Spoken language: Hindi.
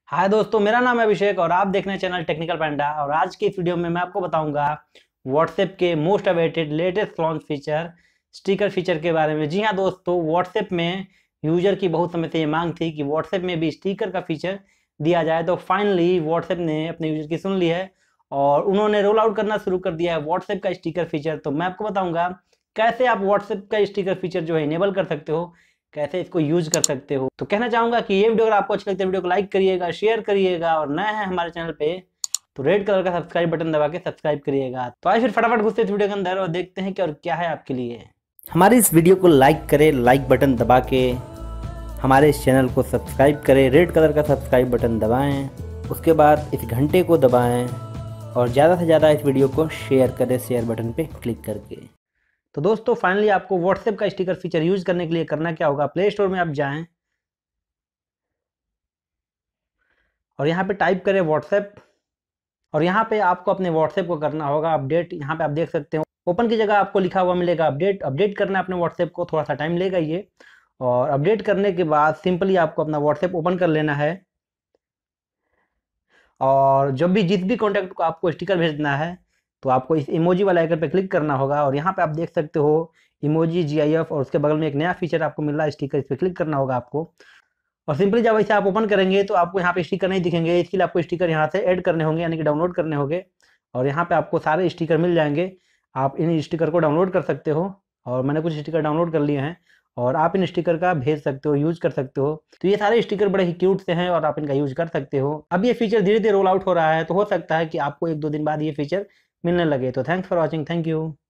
हाय दोस्तों, मेरा नाम है अभिषेक और आप देख रहे हैं चैनल टेक्निकल पैंडा। और आज की इस वीडियो में मैं आपको बताऊंगा व्हाट्सएप के most awaited latest launch feature sticker feature के बारे में। जी हाँ दोस्तों, व्हाट्सएप में यूजर की बहुत समय से ये मांग थी कि व्हाट्सएप में भी स्टिकर का फीचर दिया जाए, तो फाइनली व्हाट्सएप ने अपने यूजर की सुन ली है और उन्होंने रोल आउट करना शुरू कर दिया है व्हाट्सएप का स्टिकर फीचर। तो मैं आपको बताऊंगा कैसे आप व्हाट्सएप का स्टिकर फीचर जो है इनेबल कर सकते हो, कैसे इसको यूज कर सकते हो। तो कहना चाहूंगा कि ये वीडियो अगर आपको अच्छा लगता है वीडियो को लाइक करिएगा, शेयर करिएगा और नया है हमारे चैनल पे तो रेड कलर का सब्सक्राइब बटन दबा के सब्सक्राइब करिएगा। तो आइए फिर फटाफट घुसते इस वीडियो के अंदर और देखते हैं कि और क्या है आपके लिए। हमारे इस वीडियो को लाइक करें, लाइक बटन दबा के हमारे इस चैनल को सब्सक्राइब करें, रेड कलर का सब्सक्राइब बटन दबाएं। उसके बाद इस घंटे को दबाएं और ज़्यादा से ज़्यादा इस वीडियो को शेयर करें शेयर बटन पे क्लिक करके। तो दोस्तों फाइनली आपको व्हाट्सएप का स्टिकर फीचर यूज करने के लिए करना क्या होगा, प्ले स्टोर में आप जाएं और यहाँ पे टाइप करें व्हाट्सएप और यहाँ पे आपको अपने व्हाट्सएप को करना होगा अपडेट। यहाँ पे आप देख सकते हो ओपन की जगह आपको लिखा हुआ मिलेगा अपडेट। अपडेट करना है अपने व्हाट्सएप को, थोड़ा सा टाइम लेगा ये। और अपडेट करने के बाद सिंपली आपको अपना व्हाट्सएप ओपन कर लेना है और जब भी जिस भी कॉन्टैक्ट को आपको स्टिकर भेजना है तो आपको इस इमोजी वाला आइकन पे क्लिक करना होगा और यहाँ पे आप देख सकते हो इमोजी GIF और उसके बगल में एक नया फीचर आपको मिल रहा है स्टिकर, इस पर क्लिक करना होगा आपको। और सिंपली जब इसे आप ओपन करेंगे तो आपको यहाँ पे स्टिकर नहीं दिखेंगे, इसके लिए आपको स्टिकर यहाँ से ऐड करने होंगे यानी कि डाउनलोड करने होंगे। और यहाँ पे आपको सारे स्टिकर मिल जाएंगे, आप इन स्टिकर को डाउनलोड कर सकते हो और मैंने कुछ स्टिकर डाउनलोड कर लिए हैं और आप इन स्टिकर का भेज सकते हो, यूज कर सकते हो। तो ये सारे स्टिकर बड़े ही क्यूट से हैं और आप इनका यूज कर सकते हो। अब ये फीचर धीरे धीरे रोल आउट हो रहा है, तो हो सकता है कि आपको 1-2 दिन बाद ये फीचर मिलने लगे। तो thanks for watching, thank you.